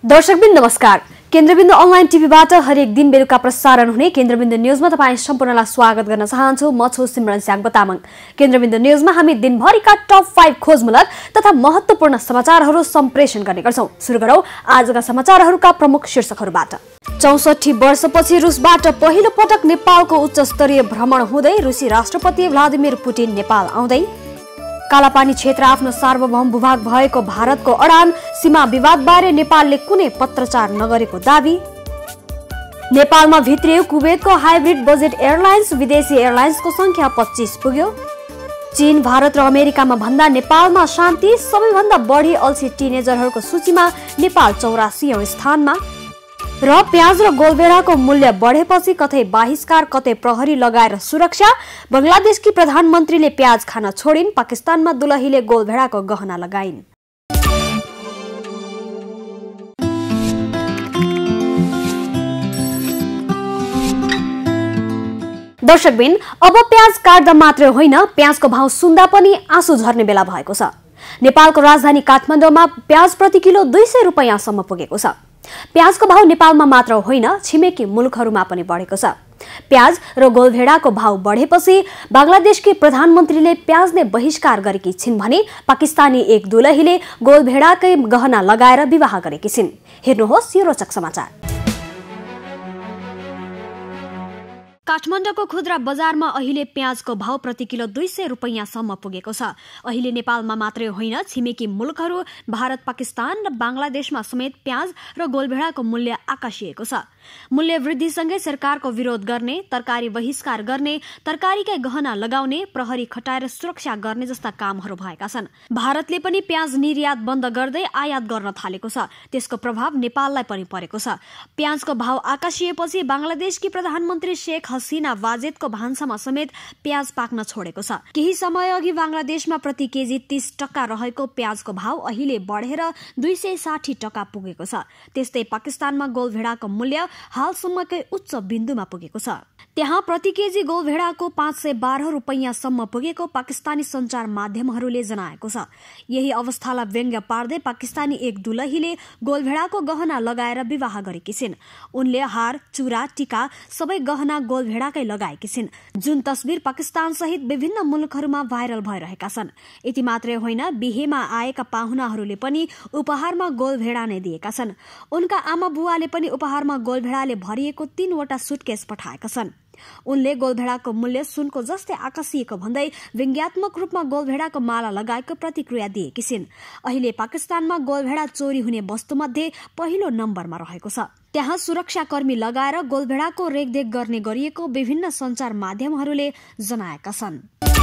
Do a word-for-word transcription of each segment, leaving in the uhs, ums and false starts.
दर्शकबिन नमस्कार। केन्द्रबिन्दु अनलाइन टिभीबाट हरेक दिन बेलुका प्रसारण हुने केन्द्रबिन्दु न्यूजमा तपाईं सम्पूर्णलाई स्वागत गर्न चाहन्छु। म छु सिमरन स्याङ्बो तामाङ। केन्द्रबिन्दु न्यूजमा हामी दिनभरिका टप फाइभ खोजमूलक तथा महत्त्वपूर्ण समाचारहरू सम्प्रेषण गर्ने गर्छौं। सुरु गरौं आजका समाचारहरूका प्रमुख शीर्षकहरूबाट। चौसठी वर्षपछि रुसबाट पहिलो पटक नेपालको उच्च स्तरीय भ्रमण हुँदै रुसी राष्ट्रपति भ्लादिमिर पुटिन नेपाल आउँदै। कालापानी क्षेत्र आफ्नो सार्वभौम भूभाग भएको भारतको अडान, सीमा विवादबारे नेपालले कुनै पत्रचार नगरेको दावी। नेपालमा भित्रियो कुवेतको हाइब्रिड बजेट एयरलाइन्स, विदेशी एयरलाइन्सको संख्या पच्चीस पुग्यो। चीन, भारत र अमेरिकामा भन्दा नेपालमा शान्ति, सबैभन्दा बढी अल्छी टिनेजरहरूको सूचीमा नेपाल चौरासीऔं स्थानमा। र प्याज र गोलभेडाको मूल्य बढेपछि कतै बहिष्कार कतै प्रहरी लगाएर सुरक्षा। बंगलादेशकी प्रधानमन्त्रीले प्याज खान छोडिन्, पाकिस्तानमा दुलहीले गोलभेडाको गहना लगाइन्। दर्शकबिन, अब प्याज काट्दा मात्र होइन, प्याजको भाव सुन्दा पनि आँसु झर्ने बेला भएको छ। नेपालको राजधानी काठमाडौँमा प्याज प्रति किलो दुई सय रुपियाँसम्म पुगेको छ। प्याजको भाव नेपालमा मात्र होइन, छिमेकी मुलुकहरूमा पनि बढेको छ। प्याज र गोलभेडाको भाव बढेपछि बंगलादेशकी प्रधानमन्त्रीले प्याजले बहिष्कार गरेकी छिन् भने पाकिस्तानी एक दुलहीले गोलभेडाकै गहना लगाएर विवाह गरेकी छिन्। हेर्नुहोस् यो रोचक समाचार। काठमाडौँको खुद्रा बजारमा अहिले प्याजको भाव प्रति किलो दुई सय रुपियाँसम्म पुगेको छ। अहिले नेपालमा मात्रै होइन, छिमेकी मुलुकहरू भारत, पाकिस्तान र बंगलादेशमा समेत प्याज र गोलभेडाको मूल्य आकाशिएको छ। मूल्य वृद्धिसँगै सरकारको विरोध गर्ने, तरकारी बहिष्कार गर्ने, तरकारीकै गहना लगाउने, प्रहरी खटाएर सुरक्षा गर्ने जस्ता कामहरू भएका छन्। भारतले पनि प्याज निर्यात बन्द गर्दै आयात गर्न थालेको छ। त्यसको प्रभाव नेपाललाई पनि परेको छ। प्याजको भाव आकाशिएपछि बंगलादेशकी प्रधानमन्त्री शेख हसीना वाजेदको भान्सामा समेत प्याज पाक्न छोडेको छ। केही समय अघि बंगलादेशमा प्रति केजी तीस टका रहेको प्याजको भाव अहिले बढेर दुई सय साठी टका पुगेको छ। त्यस्तै पाकिस्तानमा गोलभेडाको मूल्य हालसम्मकै उच्च बिन्दुमा पुगेको छ। त्यहाँ प्रति केजी गोलभेडाको पाँच सय बाह्र रुपियाँसम्म पुगेको पाकिस्तानी संचार माध्यमहरूले जनाएको छ। यही अवस्थालाई व्यङ्ग्य पार्दै पाकिस्तानी एक दुलहीले गोलभेडाको गहना लगाएर विवाह गरेकी छिन्। उनले हार, चुरा, टीका सबै गहना गोलभेडाकै लगाएकी छिन्, जुन तस्बिर पाकिस्तान सहित विभिन्न मुलुकहरूमा भाइरल भइरहेका छन्। यति मात्रै होइन, बिहेमा आएका पाहुनाहरूले पनि उपहारमा गोलभेडा नै दिएका छन्। उनका आमा बुवाले पनि उपहारमा गोलभेडाले भरिएको तीनवटा सुटकेस पठाएका छन्। उनले गोलभेडाको मूल्य सुनको जस्तै आकाशिएको भन्दै व्यङ्ग्यात्मक रूपमा गोलभेडाको माला लगाएको प्रतिक्रिया दिएकी छिन्। अहिले पाकिस्तानमा गोलभेडा चोरी हुने वस्तुमध्ये पहिलो नम्बरमा रहेको छ। त्यहाँ सुरक्षाकर्मी लगाएर गोलभेडाको रेखदेख गर्ने गरिएको विभिन्न संचार माध्यमहरूले जनाएका छन्।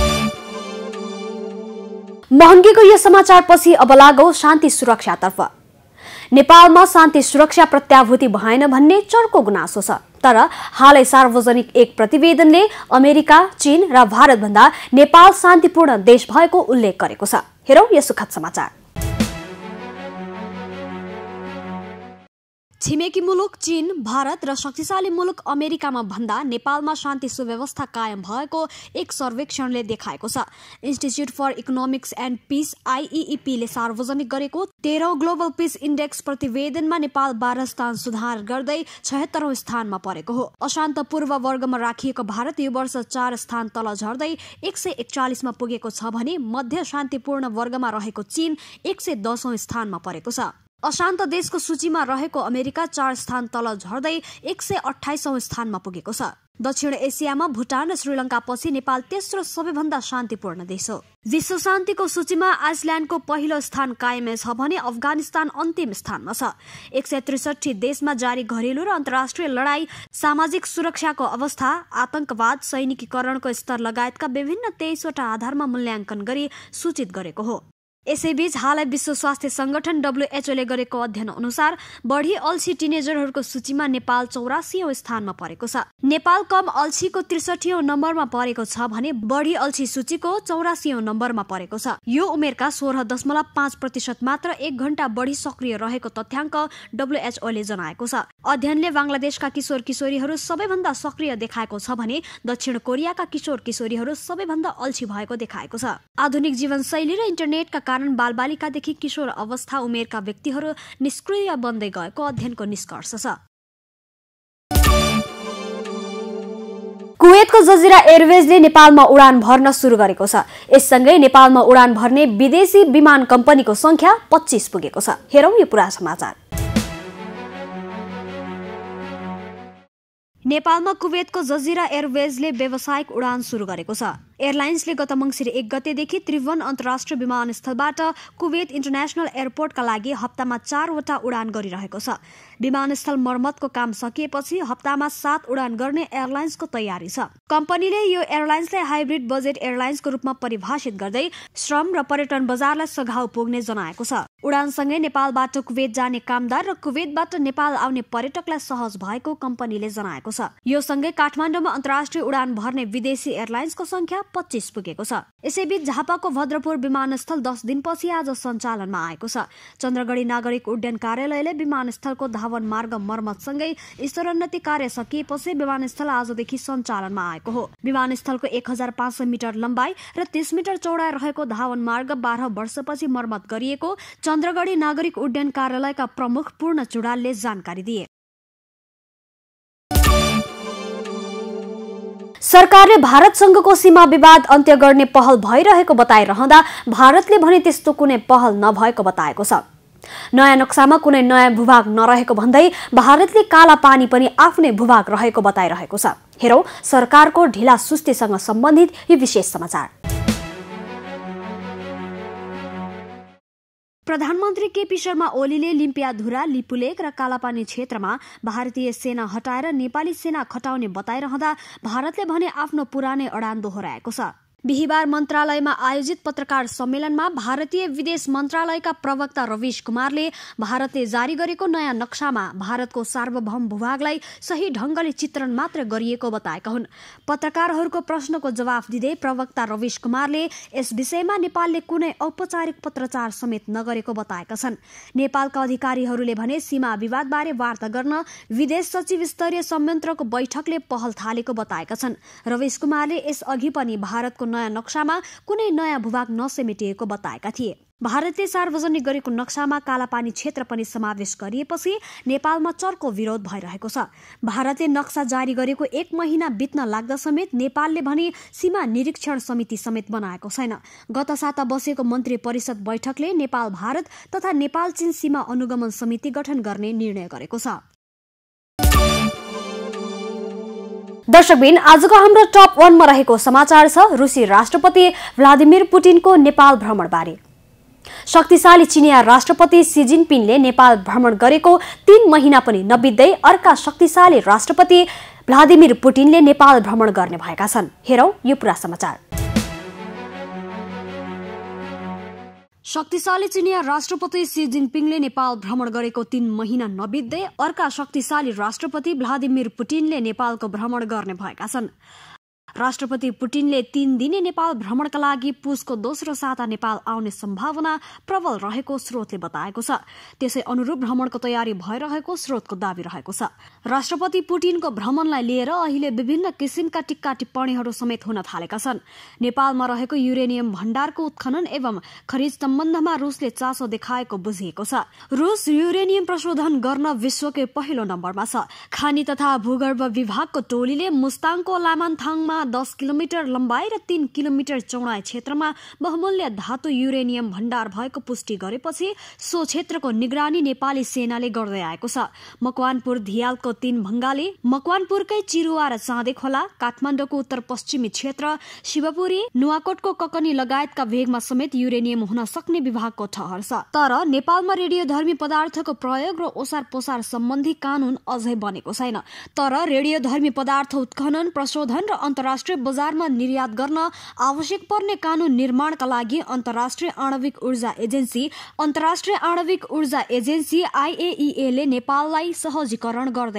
महँगीको यो समाचारपछि अब लागौं शान्ति सुरक्षातर्फ। नेपालमा शान्ति सुरक्षा प्रत्याभूति भएन भन्ने चर्को गुनासो छ। तर हालै सार्वजनिक एक प्रतिवेदनले अमेरिका, चीन र भारतभन्दा नेपाल शान्तिपूर्ण देश भएको उल्लेख गरेको छ। हेरौं यो सुखद समाचार। छिमेकी मुलुक चीन, भारत र शक्तिशाली मुलुक अमेरिकामा भन्दा नेपालमा शान्ति सुव्यवस्था कायम भएको एक सर्वेक्षणले देखाएको छ। Institute for economics and peace IEP ले सार्वजनिक गरेको तेह्रौं ग्लोबल पीस इन्डेक्स प्रतिवेदनमा नेपाल बाह्र स्थान सुधार गर्दै छयत्तरौं स्थानमा परेको हो। अशान्त पूर्व वर्गमा राखिएको भारत यो वर्ष चार स्थान तल झर्दै एक सय एकचालिसमा पुगेको छ भने मध्य शान्तिपूर्ण वर्गमा रहेको चीन एक सय दसौं स्थानमा परेको छ। अशान्त देशको सूचीमा रहेको अमेरिका चार स्थान तल झर्दै एक सय अठाइसौं स्थानमा पुगेको छ। दक्षिण एसियामा भुटान र श्रीलंका पछि नेपाल तेस्रो सबैभन्दा शान्तिपूर्ण देश हो। विश्व शान्तिको सूचीमा आइसल्याण्डको पहिलो स्थान कायमै छ भने अफगानिस्तान अन्तिम स्थानमा छ। एक सय त्रिसठी देशमा जारी घरेलु र अन्तर्राष्ट्रिय लडाई, सामाजिक सुरक्षाको अवस्था, आतंकवाद, सैनिकीकरणको स्तर लगायतका विभिन्न तेइसवटा आधारमा मूल्याङ्कन गरी सूचित गरेको हो। यसैबीच हालै विश्व स्वास्थ्य संगठन डब्ल्यूएचओले गरेको अध्ययन अनुसार बढी अल्छी टिनेजरहरूको सूचीमा नेपाल चौरासीऔं स्थानमा परेको छ। नेपाल कम अल्छीको त्रिसठीऔं नम्बरमा परेको छ भने बढी अल्छी सूचीको चौरासीऔं नम्बरमा परेको छ। यो उमेरका सोह्र दशमलव पाँच प्रतिशत मात्र एक घण्टा बढी सक्रिय रहेको तथ्याङ्क डब्ल्यूएचओले जनाएको छ। अध्ययनले बंगलादेशका किशोर किशोरीहरू सबैभन्दा सक्रिय देखाएको छ भने दक्षिण कोरियाका किशोर किशोरीहरू सबैभन्दा अल्छी भएको देखाएको छ। आधुनिक जीवनशैली र इन्टरनेटका कारण बालबालिकादेखि किशोर अवस्था उमेरका व्यक्तिहरू निष्क्रिय बन्दै गएको अध्ययनको निष्कर्ष छ। कुवेतको जजिरा एयरवेजले नेपालमा उडान भर्न सुरु गरेको छ। यससँगै नेपालमा उडान भर्ने विदेशी विमान कम्पनीको संख्या पच्चीस पुगेको छ। हेरौं यो पुरा समाचार। नेपालमा कुवेतको जजिरा एयरवेजले व्यावसायिक उडान सुरु गरेको छ। एयरलाइन्सले गत मङ्सिर एक गतेदेखि त्रिभुवन अन्तर्राष्ट्रिय विमानस्थलबाट कुवेत इन्टरनेसनल एयरपोर्टका लागि हप्तामा चारवटा उडान गरिरहेको छ। विमानस्थल मर्मतको काम सकिएपछि हप्तामा सात उडान गर्ने एयरलाइन्सको तयारी छ। कम्पनीले यो एयरलाइन्सलाई हाइब्रिड बजेट एयरलाइन्सको रूपमा परिभाषित गर्दै श्रम र पर्यटन बजारलाई सघाउ पुग्ने जनाएको छ। उडानसँगै नेपालबाट कुवेत जाने कामदार र कुवेतबाट नेपाल आउने पर्यटकलाई सहज भएको कम्पनीले जनाएको छ। यो सँगै काठमाडौँमा अन्तर्राष्ट्रिय उडान भर्ने विदेशी एयरलाइन्सको संख्या पच्चीस पुगेको छ। यसैबीच झापाको भद्रपुर विमानस्थल दस दिनपछि आज सञ्चालनमा आएको छ। चन्द्रगढी नागरिक उड्डयन कार्यालयले विमानस्थलको धावन मार्ग मर्मतसँगै स्तरोन्नति कार्य सकिएपछि विमानस्थल आजदेखि सञ्चालनमा आएको हो। विमानस्थलको एक हजार पाँच सय मिटर लम्बाइ र तीस मिटर चौडाइ रहेको धावन मार्ग बाह्र वर्षपछि मर्मत गरिएको चन्द्रगढी नागरिक उड्डयन कार्यालयका प्रमुख पूर्ण चुडालले जानकारी दिए। सरकारले भारतसँगको सीमा विवाद अन्त्य गर्ने पहल भइरहेको बताइरहँदा भारतले भने त्यस्तो कुनै पहल नभएको बताएको छ। नयाँ नक्सामा कुनै नयाँ भूभाग नरहेको भन्दै भारतले काला पानी पनि आफ्नै भूभाग रहेको बताइरहेको छ। हेरौं सरकारको ढिला सुस्तीसँग सम्बन्धित यो विशेष समाचार। प्रधानमन्त्री केपी शर्मा ओलीले लिम्पियाधुरा, लिपुलेक र कालापानी क्षेत्रमा भारतीय सेना हटाएर नेपाली सेना खटाउने बताइरहँदा भारतले भने आफ्नो पुरानै अडान दोहोर्याएको छ। बिहिबार मन्त्रालयमा आयोजित पत्रकार सम्मेलनमा भारतीय विदेश मन्त्रालयका प्रवक्ता रविश कुमारले भारतले जारी गरेको नयाँ नक्सामा भारतको सार्वभौम भूभागलाई सही ढंगले चित्रण मात्र गरिएको बताएका हुन्। पत्रकारहरूको प्रश्नको जवाफ दिँदै प्रवक्ता रविश कुमारले यस विषयमा नेपालले कुनै औपचारिक पत्रचार समेत नगरेको बताएका छन्। नेपालका अधिकारीहरूले भने सीमा विवादबारे वार्ता गर्न विदेश सचिव स्तरीय संयन्त्रको बैठकले पहल थालेको बताएका छन्। रविश कुमारले यसअघि पनि भारतको नयाँ नक्सामा कुनै नयाँ भूभाग नसमेटिएको बताएका थिए। भारतले सार्वजनिक गरेको नक्सामा कालापानी क्षेत्र पनि समावेश गरिएपछि नेपालमा चर्को विरोध भइरहेको छ। भारतले नक्सा जारी गरेको एक महिना बित्न लाग्दा समेत नेपालले भने सीमा निरीक्षण समिति समेत बनाएको छैन। गत साता बसेको मन्त्री परिषद बैठकले नेपाल भारत तथा नेपाल चीन सीमा अनुगमन समिति गठन गर्ने निर्णय गरेको छ। दर्शकबिन आजको हाम्रो टप वनमा रहेको समाचार छ रुसी राष्ट्रपति भ्लादिमिर पुटिनको नेपाल भ्रमणबारे। शक्तिशाली चिनिया राष्ट्रपति सी जिनपिङले नेपाल भ्रमण गरेको तीन महिना पनि नबित्दै अर्का शक्तिशाली राष्ट्रपति भ्लादिमिर पुटिनले नेपाल भ्रमण गर्ने भएका छन्। हेरौं यो पुरा समाचार। शक्तिशाली चिनिया राष्ट्रपति सी जिनपिङले नेपाल भ्रमण गरेको तीन महिना नबित्दै अर्का शक्तिशाली राष्ट्रपति भ्लादिमिर पुटिनले नेपालको भ्रमण गर्ने भएका छन्। राष्ट्रपति पुटिनले तीन दिने नेपाल भ्रमणका लागि पुसको दोस्रो साता नेपाल आउने सम्भावना प्रबल रहेको स्रोतले बताएको छ। त्यसै अनुरूप भ्रमणको तयारी भइरहेको स्रोतको दावी रहेको छ। राष्ट्रपति पुटिनको भ्रमणलाई लिएर अहिले विभिन्न किसिमका टिक्का टिप्पणीहरू समेत हुन थालेका छन्। नेपालमा रहेको युरेनियम भण्डारको उत्खनन एवं खरिज सम्बन्धमा रुसले चासो देखाएको बुझिएको छ। रुस युरेनियम प्रशोधन गर्न विश्वकै पहिलो नम्बरमा छ। खानी तथा भूगर्भ विभागको टोलीले मुस्ताङको लामान्थाङमा दस किलोमिटर लम्बाइ र तीन किलोमिटर चौडाइ क्षेत्रमा बहुमूल्य धातु युरेनियम भण्डार भएको पुष्टि गरेपछि सो क्षेत्रको निगरानी नेपाली सेनाले गर्दै आएको छ। मकवानपुर धियालको तीन भंगाली, मकवानपुरकै चिरुवा र चाँदे खोला, काठमाडौँको उत्तर पश्चिमी क्षेत्र, शिवपुरी, नुवाकोटको ककनी लगायतका भेगमा समेत युरेनियम हुन सक्ने विभागको ठहर छ। तर नेपालमा रेडियोधर्मी पदार्थको प्रयोग र ओसार पोसार सम्बन्धी कानून अझै बनेको छैन। तर रेडियोधर्मी पदार्थ उत्खनन, प्रशोधन र अन्तर्राष्ट्रिय बजारमा निर्यात गर्न आवश्यक पर्ने कानून निर्माणका लागि अन्तर्राष्ट्रिय आणविक ऊर्जा एजेन्सी अन्तर्राष्ट्रिय आणविक ऊर्जा एजेन्सी आईएईए ले नेपाललाई सहजीकरण गर्दै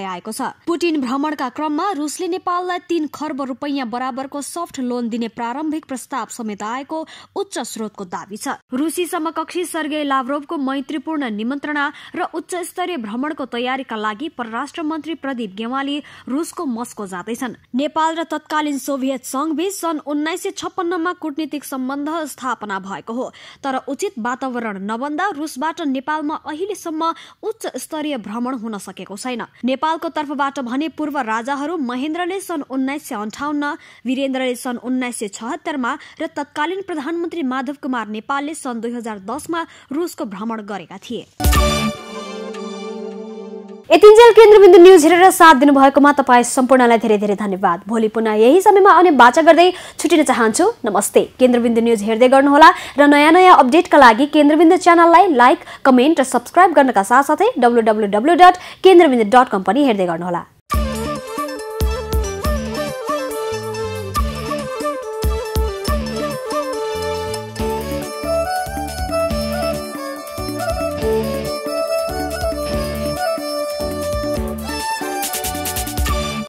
आएको छ। पुटिन भ्रमणका क्रममा रुसले नेपाललाई तीन खर्ब रुपैयाँ बराबरको सफ्ट लोन दिने प्रारम्भिक प्रस्ताव समेत आएको उच्च स्रोतको दावी छ। रुसी समकक्षी सर्गेई लाभ्रोभको मैत्रीपूर्ण निमन्त्रणा र उच्च स्तरीय भ्रमणको तयारीका लागि परराष्ट्र मन्त्री प्रदीप गेवाली रुसको मस्को जाँदैछन्। नेपाल र तत्कालीन सोभियत संघबीच सन् उन्नाइस सय छप्पन्नमा कूटनीतिक सम्बन्ध स्थापना भएको हो, तर उचित वातावरण नबन्दा रुसबाट नेपालमा अहिलेसम्म उच्च स्तरीय भ्रमण हुन सकेको छैन। नेपालको तर्फबाट भने पूर्व राजाहरू महेन्द्रले सन् उन्नाइस सय अन्ठाउन्न, वीरेन्द्रले सन् उन्नाइस सय छहत्तरमा र तत्कालीन प्रधानमन्त्री माधव कुमार नेपालले सन् दुई हजार दसमा रुसको भ्रमण गरेका थिए। यतिन्जेल केन्द्रबिन्दु न्युज हेरेर साथ दिनुभएकोमा तपाईँ सम्पूर्णलाई धेरै धेरै धन्यवाद। भोलि पुनः यही समयमा आउने बाचा गर्दै छुटिन चाहन्छु। नमस्ते। केन्द्रबिन्दु न्युज हेर्दै गर्नुहोला र नयाँ नयाँ अपडेटका लागि केन्द्रबिन्दु च्यानललाई लाइक, कमेन्ट र सब्स्क्राइब गर्नका साथसाथै W W W dot Kendrabindu dot com पनि हेर्दै गर्नुहोला।